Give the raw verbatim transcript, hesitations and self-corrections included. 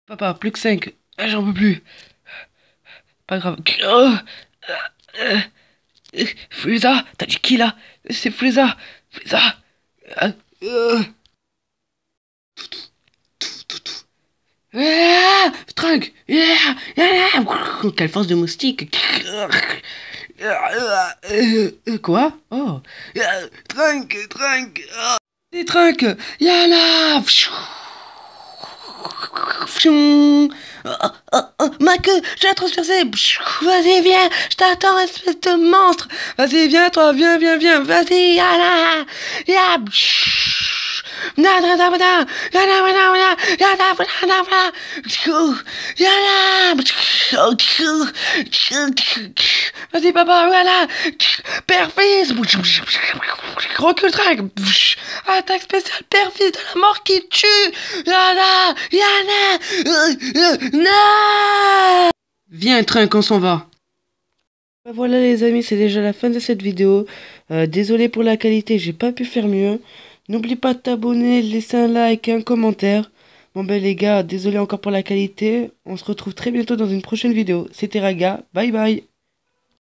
Papa, plus que cinq. Ah, j'en peux plus. Pas grave. Oh, euh, euh, Frieza, t'as dit qui là? C'est Frieza. Frieza. Euh, euh. Ah, Trunk. Yeah, yeah. Quelle force de moustique. Euh, euh, Quoi? Oh. Trunk, Trunk. C'est Trunk. Yana. Pfiou. Oh, oh, oh, ma queue, je l'ai transpercée. Vas-y, viens, je t'attends, espèce de monstre. Vas-y, viens, toi, viens, viens, viens. Vas-y, y'a Ya. Na, na, na, na. Yana, yana, yana. Yana, yana, yana. Yana. Vas-y, papa, voilà. Père-fils. Recule, track. Attaque spéciale, père-fils de la mort qui tue. Yana, yana. Non. Viens, Trunk, on s'en va. Voilà les amis, c'est déjà la fin de cette vidéo. Euh, désolé pour la qualité, j'ai pas pu faire mieux. N'oublie pas de t'abonner, de laisser un like et un commentaire. Bon ben les gars, désolé encore pour la qualité. On se retrouve très bientôt dans une prochaine vidéo. C'était Raga, bye bye.